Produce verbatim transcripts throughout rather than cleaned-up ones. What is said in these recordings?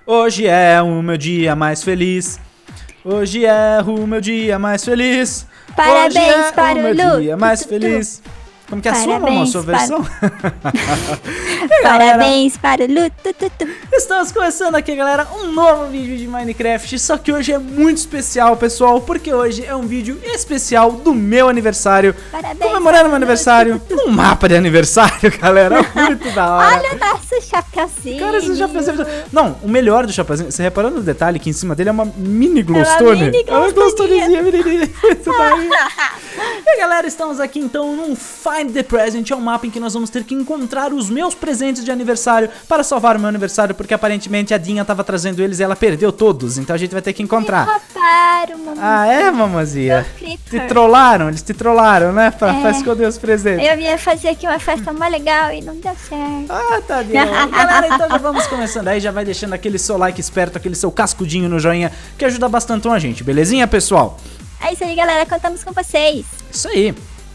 Hoje é o meu dia mais feliz. Hoje é o meu dia mais feliz. Parabéns Hoje é para o meu o Lu. dia mais Tu, tu, tu. feliz. Como que é a sua, Parabéns mamãe, a sua para- versão? E, galera, Parabéns para o Lu. Tu, tu, tu. estamos começando aqui, galera, um novo vídeo de Minecraft. Só que hoje é muito especial, pessoal, porque hoje é um vídeo especial do meu aniversário. Parabéns Comemorando para meu o Lu. aniversário num mapa de aniversário, galera. Muito da hora. Olha o nosso chapeuzinho. Cara, esse chapeuzinho... Não, o melhor do chapeuzinho, você reparou no detalhe que em cima dele é uma mini É uma glowstone? mini É uma glowstonezinha, glowstonezinha. menininha. Isso daí. E galera, estamos aqui então num Find the Present. É um mapa em que nós vamos ter que encontrar os meus presentes de aniversário para salvar o meu aniversário, porque aparentemente a Dinha tava trazendo eles e ela perdeu todos, então a gente vai ter que encontrar. Roubaram, mamãe. Ah, é, mamãzinha? Meu Te creeper. trollaram? Eles te trollaram, né? Pra, É. pra esconder os presentes. Eu ia fazer aqui uma festa mó legal e não deu certo. Ah, tadinho. Galera, então já vamos começando aí, já vai deixando aquele seu like esperto, aquele seu cascudinho no joinha, que ajuda bastante a gente, belezinha, pessoal? É isso aí, galera. Contamos com vocês. Isso aí.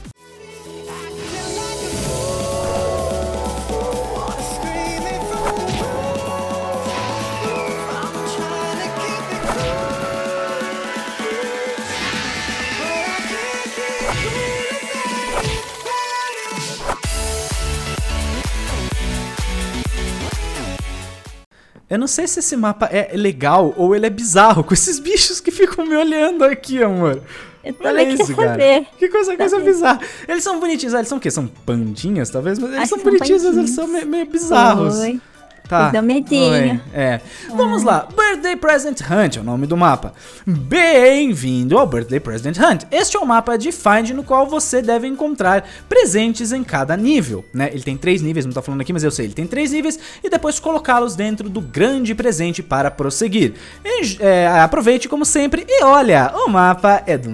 Eu não sei se esse mapa é legal ou ele é bizarro, com esses bichos que ficam me olhando aqui, amor. Eu Olha também queria isso, cara. saber. Que coisa, coisa Saber. bizarra. Eles são bonitinhos, ah, eles são o quê? São pandinhas, talvez? Mas eles Acho são que são bonitinhos, mas eles pandinhas. são meio, meio bizarros. Oi. Tá. Deu medinho. Oi, é. Vamos lá. Birthday Present Hunt é o nome do mapa. Bem-vindo ao Birthday Present Hunt. Este é um mapa de Find no qual você deve encontrar presentes em cada nível, né? Ele tem três níveis, não tá falando aqui, mas eu sei. Ele tem três níveis e depois colocá-los dentro do grande presente para prosseguir. E, é, aproveite como sempre e olha, o mapa é do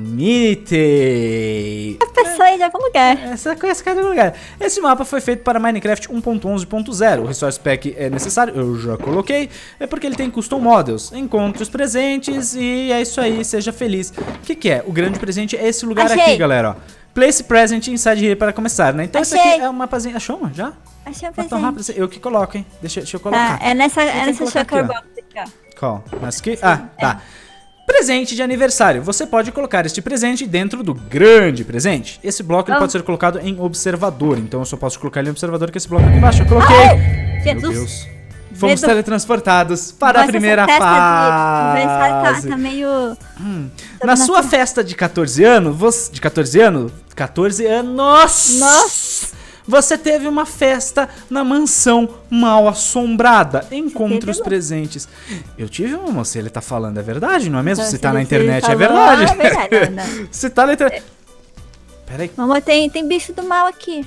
Mitei. A pessoa aí de algum lugar. Essa conhece cada lugar. Esse mapa foi feito para Minecraft um ponto onze ponto zero. O Resource Pack é necessário, eu já coloquei. É porque ele tem Custom Models. Encontre os presentes e é isso aí, seja feliz. O que, que é? O grande presente é esse lugar Achei. aqui, galera, ó. Place Present Inside Here para começar, né? Então esse Achei. aqui é um mapazinho. Achou, mano? Já? Achei um Tá tão rápido presente. assim. Eu que coloco, hein? Deixa, deixa eu colocar. Tá, é nessa, tenho é que nessa colocar sugar aqui, ó. box aqui, ó. Qual? Essa aqui? Ah, tá. Presente de aniversário. Você pode colocar este presente dentro do grande presente. Esse bloco ele Ah. pode ser colocado em observador. Então eu só posso colocar ele em observador que esse bloco aqui embaixo. Eu coloquei. Meu Jesus. Deus. Fomos Medo. teletransportados para a Nossa, primeira essa festa de aniversário fase. Tá, tá meio... Na sua festa de quatorze anos, você, de quatorze anos, quatorze anos. Nossa. Você teve uma festa na mansão mal assombrada. Encontre teve os uma? presentes. Eu tive uma moça, ele tá falando, é verdade, não é mesmo? Então, Se se tá na ele internet, é falou, verdade. é verdade, não, não. Se tá na internet. Peraí, Mamãe, tem, tem bicho do mal aqui.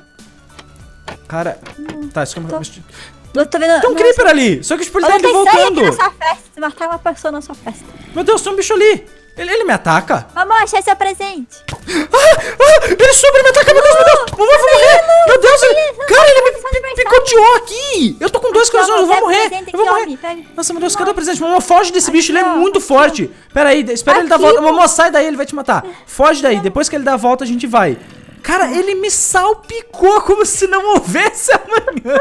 cara. Tá, isso que Tô- eu... Eu tô vendo... Tem um creeper ali, só que os Olha, presentes tem sangue aqui na voltando. sua festa. Se matar uma pessoa na sua festa. Meu Deus, tem um bicho ali. Ele, ele me ataca. Mamãe, achei seu presente. Ah, ah, ele soube me atacar, meu Deus, meu Deus. Mamãe, eu vou morrer. Meu Deus, ele... Cara, ele me pi- picoteou aqui. Eu tô com dois Aqui, ó, corações, eu vou pega o morrer. presente Eu vou aqui, ó, morrer. Mi, pega. Nossa, meu Deus, cadê o presente? Mamãe, foge desse bicho, ele é ó, muito aqui, forte. Pera aí, espera ele dar a Aqui, volta. ó. Mamãe, sai daí, ele vai te matar. Foge daí, depois que ele dar a volta a gente vai. Cara, ele me salpicou como se não houvesse amanhã.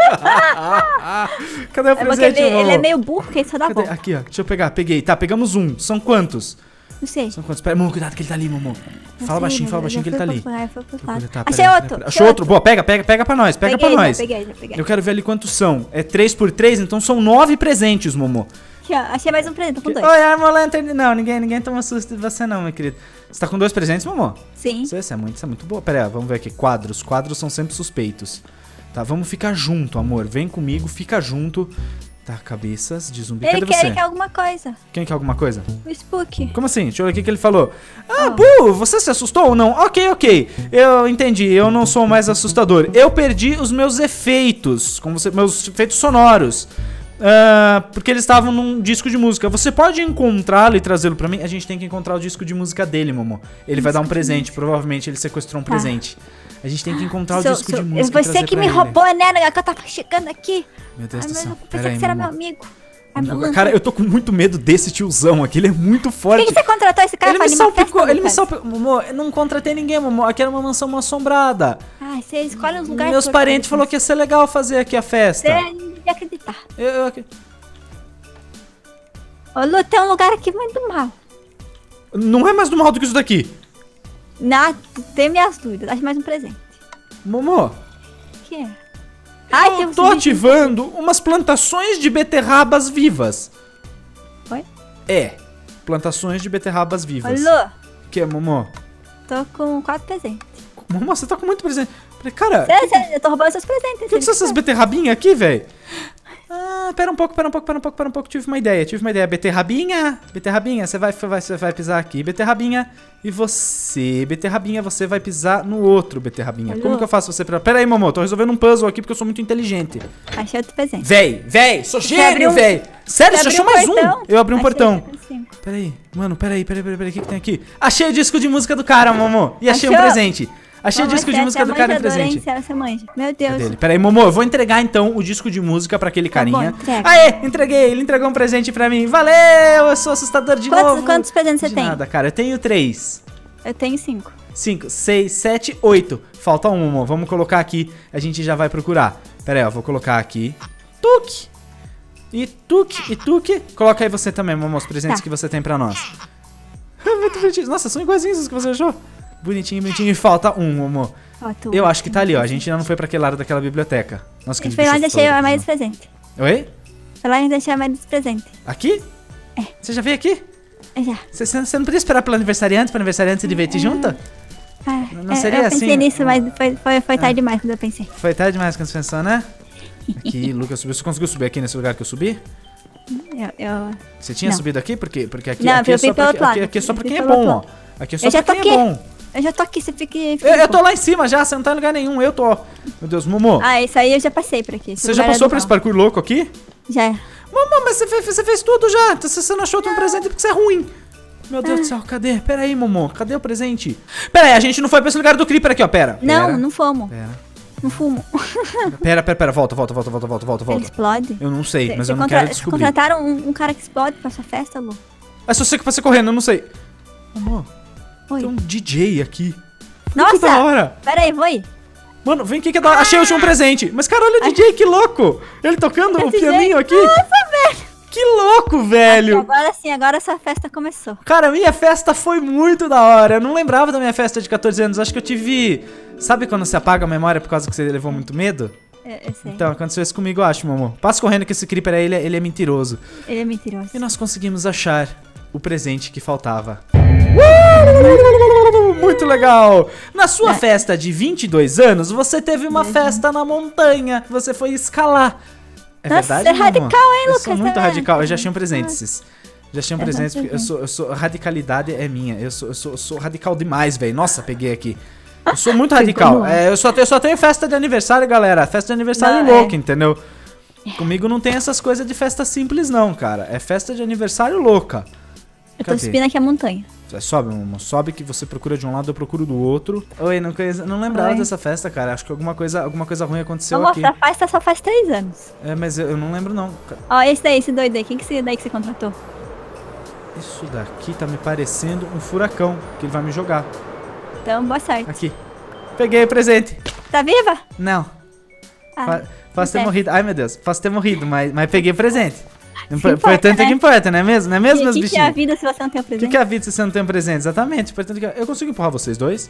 Cadê o É porque presente, ele, ele mamãe? é meio burro, que ele só dá Cadê? volta. Aqui, ó. Deixa eu pegar. Peguei. Tá, pegamos um. São quantos? Não sei. São quantos? Pera, mamãe, cuidado que ele tá ali, mamãe. Não Fala sei, baixinho, mas fala eu baixinho que ele fui tá ali. procurar, eu fui procurar. Tá, Achei pera, outro. pera, pera. Achou outro? Boa, pega, pega, pega pra nós. Pega Peguei, pra já nós. peguei, já peguei. Eu quero ver ali quantos são. É três por três, então são nove presentes, Momo. Aqui, ó, achei mais um presente, tô com dois. Oi, Armor Lantern. Não, ninguém, ninguém toma susto de você não, meu querido. Você tá com dois presentes, Momo? Sim. Isso, isso é muito, isso é muito boa. Pera aí, vamos ver aqui. Quadros. Quadros são sempre suspeitos. Tá, vamos ficar junto, amor. Vem comigo, fica junto. Tá, cabeças de zumbi. Ele Cadê quer, você? ele quer alguma coisa. Quem quer alguma coisa? O Spook. Como assim? Deixa eu ver o que que ele falou. Ah, Ah. Bu, você se assustou ou não? Ok, ok. Eu entendi, eu não sou mais assustador. Eu perdi os meus efeitos, como você, meus efeitos sonoros. Ah, porque eles estavam num disco de música. Você pode encontrá-lo e trazê-lo pra mim? A gente tem que encontrar o disco de música dele, Momo. Ele vai dar um presente, provavelmente ele sequestrou um presente. A gente tem que encontrar o Seu- disco seu- de música e Você trazer que pra me ele. roubou, né? Que eu tava chegando aqui. Meu Deus Ai, do mas céu. eu pensei Pera que aí, você era meu Momo. amigo. Agora, cara, eu tô com muito medo desse tiozão aqui, ele é muito Por forte. que, que você contratou esse cara Ele pra me animar a salpicou, festa, ele me Lucas? salpicou. Momo, eu não contratei ninguém, Momo. Aqui era uma mansão mal assombrada. Ah, você escolhe uns lugares... Meus que eu parentes quero. falaram que ia ser legal fazer aqui a festa. Você não devia acreditar. Eu, eu... Ô, Lu, tem um lugar aqui muito mal. Não é mais do mal do que isso daqui. Não, tem minhas dúvidas. Acho mais um presente. Momo, O que é? Ai, tem eu um tô bicho. ativando umas plantações de beterrabas vivas. Oi? É, plantações de beterrabas Ô, vivas. Lu, O que, Momo? tô com quatro presentes. Momo, você tá com muito presente. Falei, cara, Cê, cê, eu tô roubando seus presentes. o que, que são essas beterrabinhas aqui, velho? Ah, pera um pouco, pera um pouco, pera um pouco, pera um pouco. Tive uma ideia, tive uma ideia. Beterrabinha, beterrabinha, você vai, vai, você vai pisar aqui, beterrabinha. E você, beterrabinha, você vai pisar no outro, beterrabinha. Alô? Como que eu faço você pra... Pera aí, Momo, tô resolvendo um puzzle aqui porque eu sou muito inteligente. Achei outro presente. Véi, véi, sou abriu gênio, um- véi. Sério, você Você achou abriu mais um? portão? Eu abri um Achei portão. que tem cinco. Pera aí, mano, pera aí, pera aí, pera aí, pera aí, o que que tem aqui? Achei o disco de música do cara, Momo. E achei um Achou? presente. Achei o Mamãe, disco de você música é do cara em manjadora, presente. hein? Você manja. Meu Deus. Dele. Pera aí, Momo, eu vou entregar então o disco de música pra aquele carinha. bom, entrega. Aê, entreguei, ele entregou um presente pra mim. Valeu, eu sou assustador de Quantos- novo. quantos presentes você De tem? nada, cara, eu tenho três. Eu tenho cinco. Cinco, seis, sete, oito. Falta um, Momo. Vamos colocar aqui. A gente já vai procurar. Pera aí, ó. Vou colocar aqui. Tuque. E tuque, e tuque. Coloca aí você também, Momo, os presentes Tá. que você tem pra nós. Muito bonitinho. Nossa, são iguaizinhos os que você achou. Bonitinho, bonitinho. E falta um, Momo. Falta um. Eu acho que tá ali, ó. A gente ainda não foi pra aquele lado daquela biblioteca. Nossa, que Eu fui lá e bicho deixei todo, mais não. esse presente. Oi? Foi lá e deixei mais esse presente. Aqui? É. Você já veio aqui? Eu já. Você, você não podia esperar pelo aniversariante, pro aniversariante se divertir junto? Ah, Não é, seria eu pensei assim? nisso, mas foi, foi, foi tarde demais quando eu pensei. Foi tarde demais quando você pensou, né? Aqui, Lucas subiu. Você conseguiu subir aqui nesse lugar que eu subi? Eu, eu, Você tinha Não. subido aqui? Porque, porque aqui, Não, aqui, eu é fui só pelo pra, outro aqui, lado. aqui é só Eu pra fui quem é pelo bom, ó. outro Aqui é só eu já pra tô quem aqui. é bom. eu já tô aqui, você fica. fica Eu, eu tô em- lá em cima já, você não tá em lugar nenhum, eu tô. Meu Deus, Momo. Ah, isso aí eu já passei por aqui. Esse Você já lugar é passou do por esse mal. parkour louco aqui? Já. Momo, mas você fez, você fez tudo já. Então, se você não achou outro presente, é porque você é ruim. Meu Deus do céu, cadê? Pera aí, Momo. Cadê o presente? Pera aí, a gente não foi pra esse lugar do Creeper aqui, ó. Pera. Não, pera, não fumo. Pera. Não fumo. Pera, pera, pera. Volta, volta, volta, volta, volta, volta, Ele volta. explode. Eu não sei, Cê- mas cê eu não contra- quero cê descobrir. contrataram um, um cara que explode pra sua festa, Lu? É só você que você correndo, eu não sei. Amor, Oi. tem um D J aqui. Nossa! Muito da hora. Pera aí, vou ir. Mano, vem aqui que é da hora. Achei o último presente. Mas, cara, olha o D J, que louco. Ele tocando o Esse pianinho jeito. aqui. Nossa, velho! Que louco, velho. Agora sim, agora sua festa começou. Cara, minha festa foi muito da hora. Eu não lembrava da minha festa de catorze anos. Acho que eu tive... Sabe quando você apaga a memória por causa que você levou muito medo? Eu, eu sei. Então, aconteceu isso comigo, eu acho, meu amor. Passa correndo que esse creeper aí, ele, é- ele é mentiroso. Ele é mentiroso. E nós conseguimos achar o presente que faltava. Uh! Muito legal! Na sua É. festa de vinte e dois anos, você teve uma festa na montanha. Você foi escalar. É Nossa, verdade, você é meu amor? radical, hein, Eu Lucas? sou muito Tá radical. Eu já vendo? tinha um presente, cis. Já tinha um Eu não presente, sei porque eu sou, eu sou... Radicalidade é minha. Eu sou, eu sou, eu sou radical demais, velho. Nossa, peguei aqui. Eu sou muito radical. Pegou. É, eu, só tenho, eu só tenho festa de aniversário, galera. Festa de aniversário Não, louca, é. entendeu? Comigo não tem essas coisas de festa simples, não, cara. É festa de aniversário louca. Eu tô Cadê? subindo aqui a montanha. Você sobe, mamãe. Sobe que você procura de um lado, eu procuro do outro. Oi, não, conheço- não lembrava Oi. dessa festa, cara. Acho que alguma coisa, alguma coisa ruim aconteceu Vamos aqui. mostrar, a festa só faz três anos. É, mas eu, eu não lembro, não. Ó, esse daí, esse doido aí. Quem que esse daí que você contratou? Isso daqui tá me parecendo um furacão que ele vai me jogar. Então, boa sorte. Aqui. Peguei o presente. Tá viva? Não. Ah, Fa Posso ter certo. morrido. Ai, meu Deus. Posso ter morrido, mas, mas peguei o presente. O importa, importante é né? que importa, não é mesmo? Não é mesmo, E meus o que, que é a bichinhos? vida se você não tem o O que, presente? que é a vida se você não tem um presente? Exatamente. O importante é que... Eu consigo empurrar vocês dois?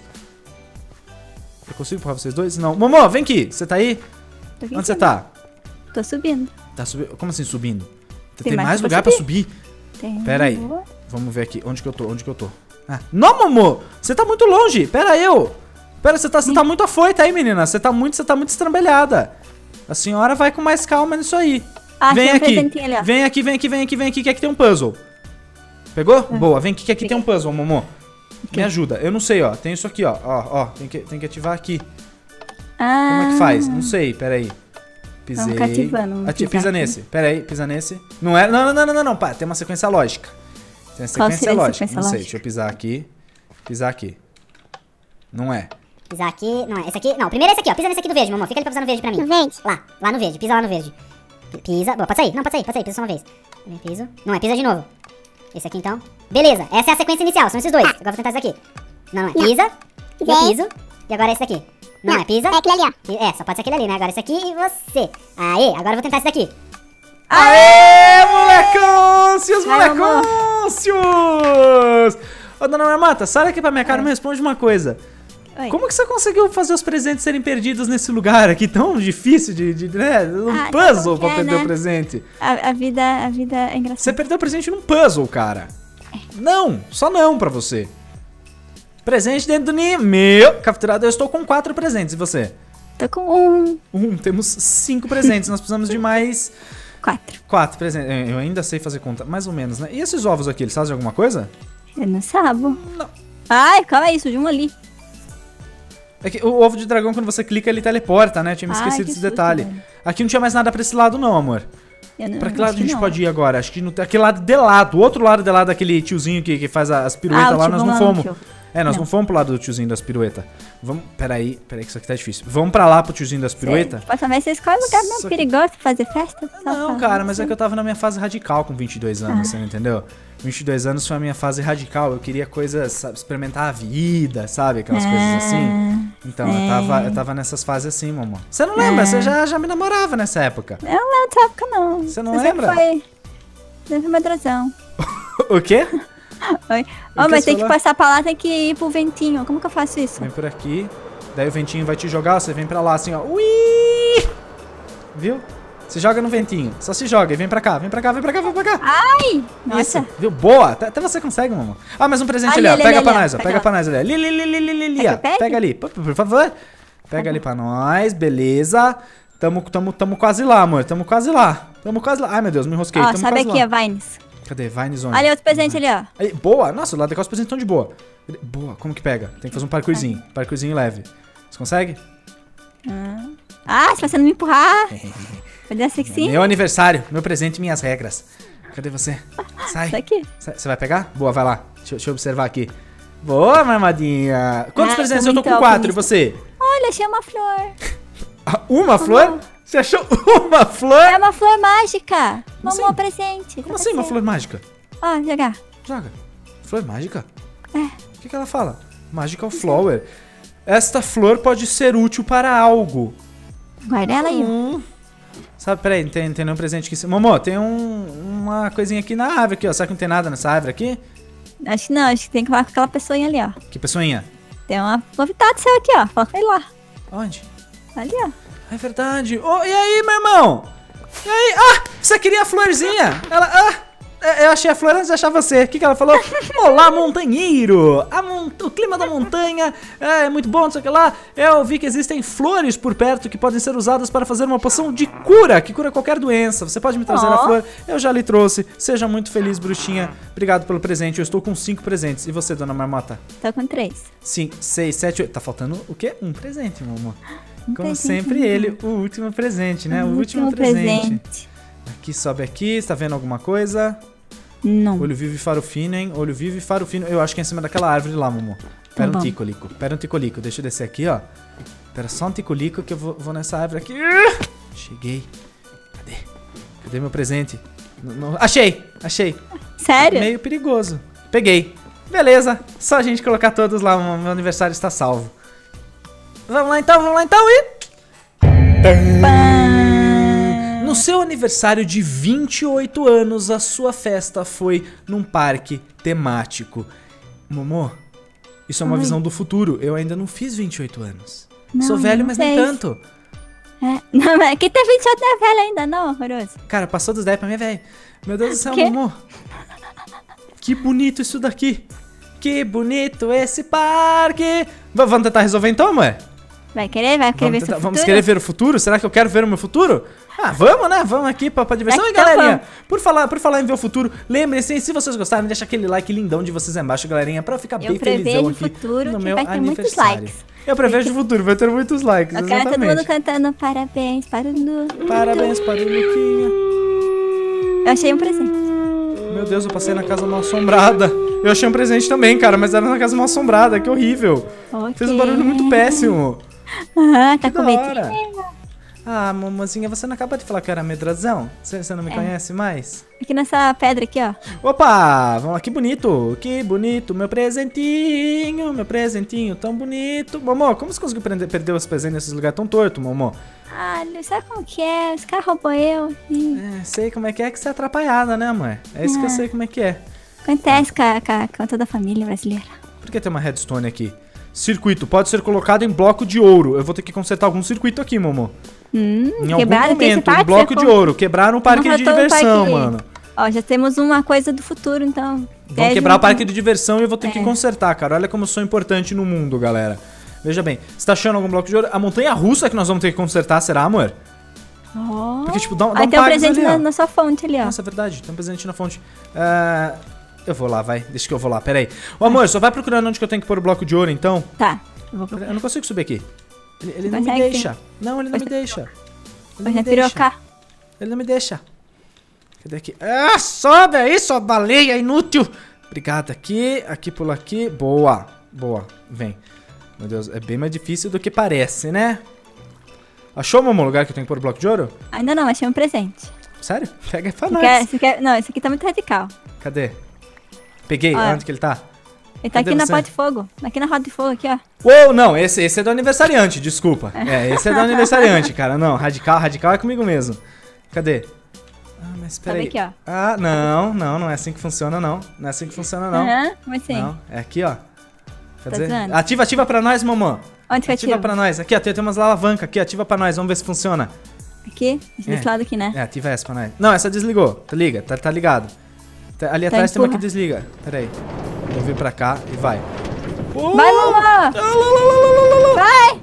Eu consigo empurrar vocês dois? Não. Momô, vem aqui. Você tá aí? Tô aqui em Onde você cima. tá? Tô subindo. Tá subindo? Como assim subindo? Tem, Tem mais, mais pra lugar pra subir? Tem. Pera aí. Boa. Vamos ver aqui. Onde que eu tô? Onde que eu tô? Ah. Não, Momô! Você tá muito longe. Pera eu. Pera, você tá, você tá muito afoita aí, menina. Você tá muito, você tá muito estrambelhada. A senhora vai com mais calma nisso aí. Ah, Vem tem um aqui. presentinho ali, ó. Vem aqui, vem aqui, vem aqui, vem aqui, que aqui tem um puzzle. Pegou? Boa, vem aqui que aqui tem um puzzle, Momô. Me ajuda. Eu não sei, ó. Tem isso aqui, ó. Ó, ó. Tem que, tem que ativar aqui. Ah. Como é que faz? Não sei, pera aí. Pisei. Vamos cativando, vamos Ati- pisar pisa aqui. nesse. Pera aí, pisa nesse. Não é? Não, não, não, não, não, não. Pá, tem uma sequência lógica. Tem uma Qual sequência seria a lógica. sequência não sei, lógica? deixa eu pisar aqui. Pisar aqui. Não é. Pisar aqui, não é, esse aqui, não, primeiro é esse aqui, ó, pisa nesse aqui do verde, mamãe, fica ali pra pisar no verde pra mim. No verde? Lá, lá no verde, pisa lá no verde. P- Pisa, boa, pode sair, não, pode sair, pode sair, pisa só uma vez. Piso, não é, pisa de novo. Esse aqui então, beleza, essa é a sequência inicial, são esses dois, agora vou tentar esse aqui. Não, não é, pisa, e eu piso, e agora esse daqui. Não, é, pisa. É aquele ali, ó. Pi- É, só pode ser aquele ali, né, agora esse aqui e você. Aê, agora eu vou tentar esse daqui. Aê, molecão! Se os Vai, molecões Ô, dona Marmota, sai aqui pra minha cara e me responde uma coisa. Oi. Como que você conseguiu fazer os presentes serem perdidos nesse lugar aqui tão difícil de, de né? Um Ah, puzzle sabe como pra que é, perder né? o presente. A, a vida, a vida é engraçada. Você perdeu o presente num puzzle, cara. Não, só não pra você. Presente dentro do ninho. Meu, capturado, eu estou com quatro presentes. E você? Tô com um, Um, temos cinco presentes. Nós precisamos de mais quatro. quatro presentes. Eu ainda sei fazer conta, mais ou menos, né? E esses ovos aqui, eles fazem alguma coisa? Eu não sabo. Não. Ai, calma aí, surgiu um ali. É que o ovo de dragão, quando você clica, ele teleporta, né? Eu tinha me Ai, esquecido que desse susto, detalhe. velho. Aqui não tinha mais nada pra esse lado, não, amor. Eu não, Pra que acho lado a gente não. pode ir agora? Acho que no, aquele lado de lado. O outro lado de lá daquele tiozinho que, que faz as piruetas Ah, o lá, tio nós bom não lá no fomos. tio. É, nós não. Não. fomos pro lado do tiozinho das piruetas. Vamos. Peraí, peraí, que isso aqui tá difícil. Vamos pra lá pro tiozinho das piruetas? Próxima vez você escolhe um lugar Só mesmo que- perigoso pra fazer festa. só Não, fala. cara, mas é que eu tava na minha fase radical com vinte e dois anos, você não entendeu? vinte e dois anos foi a minha fase radical. Eu queria coisas, sabe, experimentar a vida, sabe? Aquelas coisas assim. Então, eu tava, eu tava nessas fases assim, mamãe. Você não lembra? Você já, já me namorava nessa época. Eu não lembro dessa época, não. Você não Você sempre lembra? Foi... Sempre foi medrosão. O quê? Oi. que Ô, você mas tem que falou? passar pra lá, tem que ir pro ventinho. Como que eu faço isso? Vem por aqui. Daí o ventinho vai te jogar, você vem pra lá assim, ó. Ui! Viu? Se joga no ventinho. Só se joga e vem pra cá. Vem pra cá, vem pra cá, vem pra cá. Ai! Nossa. Isso, viu? Boa! Até, até você consegue, mamãe. Ah, mais um presente ali, Ali, ó. ali, Pega ali, pra ali, nós, ó. pega Pega lá. pra nós ali. Ali, ali, ali, ali, ali, ali, Quer ó. que eu pegue? Pega ali, por, por favor. Pega ali pra nós, beleza. Tamo, tamo, tamo quase lá, amor. Tamo quase lá. Tamo quase lá. Ai, meu Deus, me enrosquei. Ó, Tamo sabe quase aqui, lá. ó, Vines. Cadê? Vines onde? Olha outro presente ali, ó. Aí, boa! Nossa, o lado de cá os presentes estão de boa. Boa, como que pega? Tem que fazer um parkourzinho. Parkourzinho leve. Você consegue? Ah, se você não me empurrar. Podia ser que sim. Meu aniversário, meu presente, minhas regras. Cadê você? Sai. Isso aqui. Sai. Você vai pegar? Boa, vai lá. Deixa, eu- deixa eu observar aqui. Boa, marmadinha. Quantos Ah, presentes? tô Eu tô muito com quatro. E alpinista. você? Olha, achei uma flor. Ah, uma flor? Você achou uma flor? É uma flor mágica. Como Mamou assim? presente. Como assim uma flor mágica? Ó, jogar. Joga. Flor mágica? É. O que, que ela fala? Magical flower. Esta flor pode ser útil para algo. Guarda ela aí, ó. Hum. Sabe, peraí, tem, tem nenhum presente aqui. Momô, tem um, uma coisinha aqui na árvore aqui, ó. Será que não tem nada nessa árvore aqui? Acho que não, acho que tem que falar com aquela pessoinha ali, ó. Que pessoinha? Tem uma novidade seu aqui, ó. Coloca ele lá. Onde? Ali, ó. É verdade. Oh, e aí, meu irmão? E aí? Ah, você queria a florzinha? Ela, ah, eu achei a flor antes de achar você. O que, que ela falou? Olá, montanheiro. A mon- o clima da montanha é muito bom, não sei o que lá. Eu vi que existem flores por perto que podem ser usadas para fazer uma poção de cura, que cura qualquer doença. Você pode me trazer a Ó. flor? Eu já lhe trouxe. Seja muito feliz, bruxinha. Obrigado pelo presente. Eu estou com cinco presentes. E você, dona Marmota? Tô com três. Cinco, seis, sete, oito. Tá faltando o quê? Um presente, meu amor. Um Como presente, sempre, né? ele, o último presente, né? O, O último, último presente. presente. Aqui, sobe aqui. Está vendo alguma coisa? Não. Olho vivo e faro fino, hein? Olho vivo e faro fino. Eu acho que é em cima daquela árvore lá, Momo. Pera um bom. ticolico. Pera um ticolico. Deixa eu descer aqui, ó. Pera só um ticolico que eu vou, vou nessa árvore aqui. Cheguei. Cadê? Cadê meu presente? N- não- Achei! Achei. Sério? Meio perigoso. Peguei. Beleza. Só a gente colocar todos lá. O meu aniversário está salvo. Vamos lá então, vamos lá então e... No seu aniversário de vinte e oito anos, a sua festa foi num parque temático. Momô, isso é uma Ai. visão do futuro. Eu ainda não fiz vinte e oito anos. Não, Sou velho, não mas nem fez. tanto. É. Não, mas quem tem vinte e oito não é velho ainda, não, horroroso. Cara, passou dos dez pra mim, velho. Meu Deus do céu, Quê? Momô. Que bonito isso daqui. Que bonito esse parque. V- vamos tentar resolver então, amor? Vai querer? Vai querer Vamos, ver tentar- seu vamos futuro? querer ver o futuro? Será que eu quero ver o meu futuro? Ah, vamos, né? Vamos aqui pra, pra diversão. É E que então galerinha, vamos. por falar, por falar em ver o futuro, lembrem-se, se vocês gostaram, deixa aquele like lindão de vocês aí embaixo, galerinha, pra eu ficar Eu bem felizão prevejo o aqui futuro no que meu vai ter muitos aniversário. likes. Eu prevejo o futuro, vai ter muitos likes, Eu quero todo mundo exatamente. cantando parabéns para o Lu. Parabéns para o Luquinha. Eu achei um presente. Meu Deus, eu passei na casa mal assombrada. Eu achei um presente também, cara, mas era na casa mal assombrada, que horrível. Ok. Fez um barulho muito péssimo. Ah, tá Que com da medo. hora. Ah, mamozinha, você não acabou de falar que eu era medrosão? Você, você não me É. conhece mais? Aqui nessa pedra aqui, ó. Opa, vamos lá, que bonito, que bonito, meu presentinho, meu presentinho tão bonito. Momô, como você conseguiu prender, perder os presentes nesses lugares tão tortos, Momô? Ah, Lu, sabe como que é? Os caras roubou eu. Ih. É, sei como é que é que você é atrapalhada, né, amor? É isso que eu É. sei como é que é. Acontece com, a, com, a, com toda a família brasileira. Por que tem uma redstone aqui? Circuito, pode ser colocado em bloco de ouro. Eu vou ter que consertar algum circuito aqui, Momo. Hum, Em algum quebraram aqui esse momento, um parque, bloco de você ouro. Quebraram o parque Não de faltou o diversão, parque. mano. Ó, já temos uma coisa do futuro, então. Vão É, quebrar o junto. parque de diversão e eu vou ter que É. consertar, cara. Olha como eu sou importante no mundo, galera. Veja bem, você tá achando algum bloco de ouro? A montanha russa que nós vamos ter que consertar, será, amor? Ó. Porque, tipo, dá, dá Aí um tem um pags presente ali, na, ó. na sua fonte ali, ó. Nossa, é verdade, tem um presente na fonte. Ah, eu vou lá, vai. Deixa que eu vou lá, pera aí. Ô, amor, só vai procurando onde que eu tenho que pôr o bloco de ouro, então. Tá. Eu vou procurar. Eu não consigo subir aqui. Ele, ele não me Consegue, deixa. Não, ele não me Você- deixa. Ele não Vai me na deixa. piroca. Ele não me deixa. Cadê aqui? Ah, sobe aí, sua baleia inútil. Obrigado. Aqui, aqui, pula aqui. Boa, boa. Vem. Meu Deus, é bem mais difícil do que parece, né? Achou, Momo, o lugar que eu tenho que pôr o bloco de ouro? Ainda não, achei um presente. Sério? Pega aí pra Você nós. quer, você quer... Não, esse aqui tá muito radical. Cadê? Peguei. Olha. Onde que ele tá? Ele tá Cadê aqui na você? pó de fogo. Aqui na roda de fogo, aqui, ó. Uou, não, esse, esse é do aniversariante, desculpa. É, esse é do aniversariante, cara. Não, radical, radical é comigo mesmo. Cadê? Ah, mas peraí. aqui, ó. Ah, não, não, não é assim que funciona, não. Não é assim que funciona, não. Aham, como assim? Não, é aqui, ó. Quer Tá dizer, zoando? ativa, ativa pra nós, mamãe. Onde que eu Ativa atiro? pra nós. Aqui, ó, tem, tem umas alavancas aqui, ativa pra nós, vamos ver se funciona. Aqui? Desse É. lado aqui, né? É, ativa essa pra nós. Não, essa desligou. Tá liga, tá, tá ligado. Tá- ali Tá, atrás tem uma que empurra. desliga. Pera aí. Vou vir pra cá e vai. Vai, mamãe! Vai!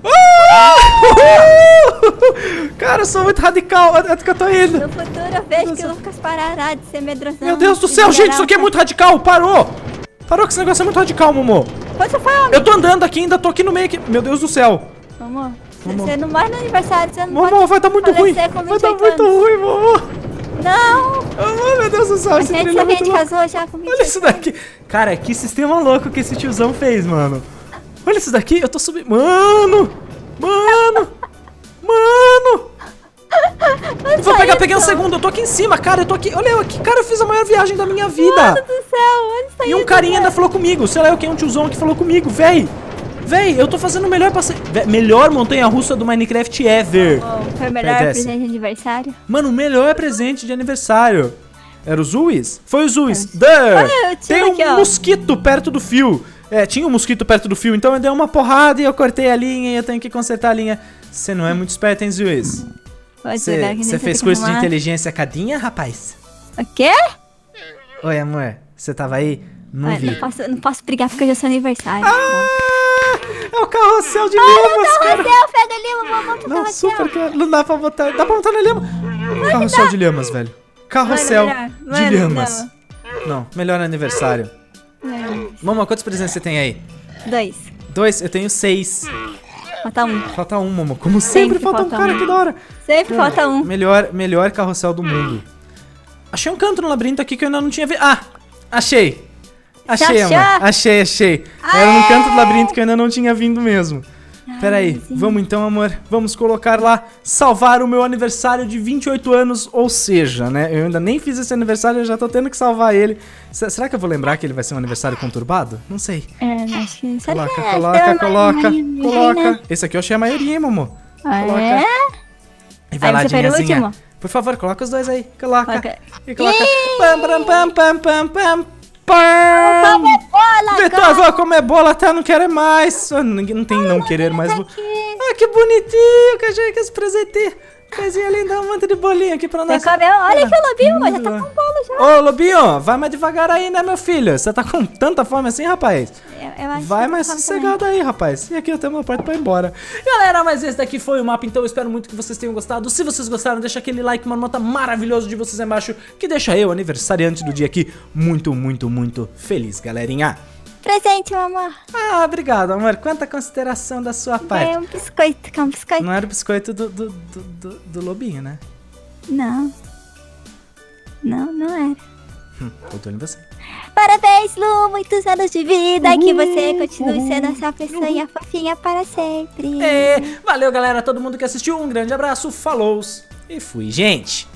Cara, eu sou muito radical. Onde é que eu tô indo? No futuro eu vejo que o Lucas parará de ser medrosão. Meu Deus do e céu, gente, isso aqui é liderar muito radical. Parou. Parou que esse negócio é muito radical, Momo. um- Quanto você fome? Eu tô andando aqui, ainda tô aqui no meio aqui. Meu Deus do céu. Amor, Momo. você não morre no aniversário, você não Momo, pode vai dar muito ruim. falecer com Vai dar vinte e oito muito anos. ruim, Momo. Não! Oh, meu Deus do céu, A esse gente trilho é sabia muito que louco. casou já com vinte e Olha oito isso daqui. Cara, que sistema louco que esse tiozão fez, mano. Olha isso daqui, eu tô subindo. Mano! Mano! Mano! Eu vou pegar, peguei um segundo, eu tô aqui em cima, cara, eu tô aqui. Olha eu aqui, cara, eu fiz a maior viagem da minha vida. Mano do céu, onde está E um indo, carinha cara? ainda falou comigo, sei lá, eu que é um tiozão que falou comigo, véi. Véi, eu tô fazendo o melhor passeio. Véi, melhor montanha-russa do Minecraft ever. Oh, foi o melhor Vai, desce. presente de aniversário. Mano, o melhor presente de aniversário. Era o Zuis? Foi o Zuis. Duh! Olha, eu Tem tiro um aqui, ó. mosquito perto do fio. É, tinha um mosquito perto do fio, então eu dei uma porrada e eu cortei a linha e eu tenho que consertar a linha. Você não é muito esperto, hein, Zuis? Pode jogar que nem Você você fez tem que curso de arrumar. inteligência cadinha, rapaz? O quê? Oi, amor. Você tava aí? Não Olha, vi. não, posso, não posso brigar porque hoje é seu aniversário. Ah, é o carrossel de Não, limas, cara. carrossel, pega ali, vamos montar o Não, carrossel. super, cara. Não dá pra botar. Dá pra botar na lhama. Carrossel de lhamas, velho. Carrossel Mano, melhor. de Mano, lhamas. Não, melhor aniversário. Não. Mamãe, quantos presentes você tem aí? Dois. Dois? Eu tenho seis. Falta um. Falta um, mamãe. Como sempre, Sempre falta um falta cara, um. que da hora. Sempre falta um. Melhor, melhor carrossel do mundo. Achei um canto no labirinto aqui que eu ainda não tinha visto. Ah, achei. Achei, Você amor. achou? Achei, achei. Era no canto do labirinto que eu ainda não tinha vindo mesmo. Pera aí, sim. vamos então, amor. Vamos colocar lá, salvar o meu aniversário de vinte e oito anos, ou seja, né? Eu ainda nem fiz esse aniversário, eu já tô tendo que salvar ele. S- será que eu vou lembrar que ele vai ser um aniversário conturbado? Não sei. É, acho que... Será Coloca, que é? coloca, Então, coloca, vai, vai, coloca. né? Esse aqui eu achei a maioria, hein, mamô? Ah, Coloca. é? E vai Aí lá, você foi o Dinhazinha. último? Por favor, coloca os dois aí. Coloca. Coloca. E coloca. Ih! Pam, pam, pam, pam, pam, pam, pam. Vamos, bola, Vitor, eu vou comer bola até não querer mais. Ah, Ninguém não tem não querer mais. bo- aqui. Ah, que bonitinho, que achei que esse presente. Coisinha linda, um monte de bolinha aqui pra nós. Você comeu? Olha aqui o lobinho, já tá Hum. com bolo já. Ô, Lobinho, vai mais devagar aí, né, meu filho? Você tá com tanta fome assim, rapaz? Eu, eu acho Vai que mais eu tô sossegado aí, rapaz. E aqui eu tenho uma porta pra ir embora. Galera, mas esse daqui foi o mapa, então eu espero muito que vocês tenham gostado. Se vocês gostaram, deixa aquele like, uma nota maravilhosa de vocês aí embaixo, que deixa eu, aniversariante do dia aqui, muito, muito, muito feliz, galerinha. Presente, mamãe. Ah, obrigado, amor. Quanta consideração da sua parte. É um biscoito, quer um biscoito? Não era o biscoito do, do, do, do, do Lobinho, né? Não. Não, não era. Hum, eu tô em você. Parabéns, Lu, muitos anos de vida. Que você continue sendo essa pessoa fofinha para sempre. É, valeu, galera, todo mundo que assistiu. Um grande abraço, falou e fui, gente.